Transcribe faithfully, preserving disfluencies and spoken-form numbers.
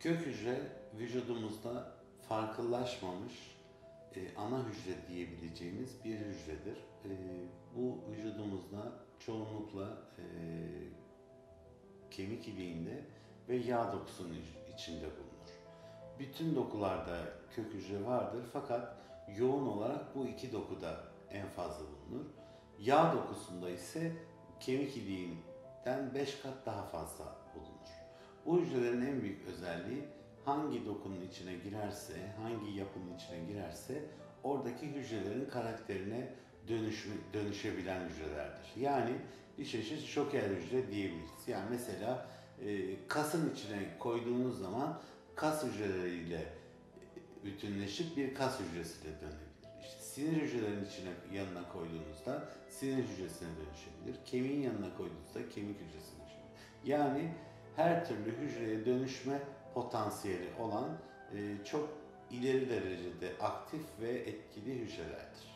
Kök hücre vücudumuzda farklılaşmamış e, ana hücre diyebileceğimiz bir hücredir. E, bu vücudumuzda çoğunlukla e, kemik iliğinde ve yağ dokusunun içinde bulunur. Bütün dokularda kök hücre vardır fakat yoğun olarak bu iki dokuda en fazla bulunur. Yağ dokusunda ise kemik iliğinden beş kat daha fazla bulunur. Bu hücrelerin en büyük özelliği hangi dokunun içine girerse, hangi yapının içine girerse oradaki hücrelerin karakterine dönüşme, dönüşebilen hücrelerdir. Yani bir çeşit şoker hücre diyebiliriz. Yani mesela e, kasın içine koyduğunuz zaman kas hücreleriyle bütünleşip bir kas hücresine dönebilir. İşte sinir hücrelerinin içine yanına koyduğunuzda sinir hücresine dönüşebilir. Kemiğin yanına koyduğunuzda kemik hücresine dönüşebilir. Yani her türlü hücreye dönüşme potansiyeli olan e, çok ileri derecede aktif ve etkili hücrelerdir.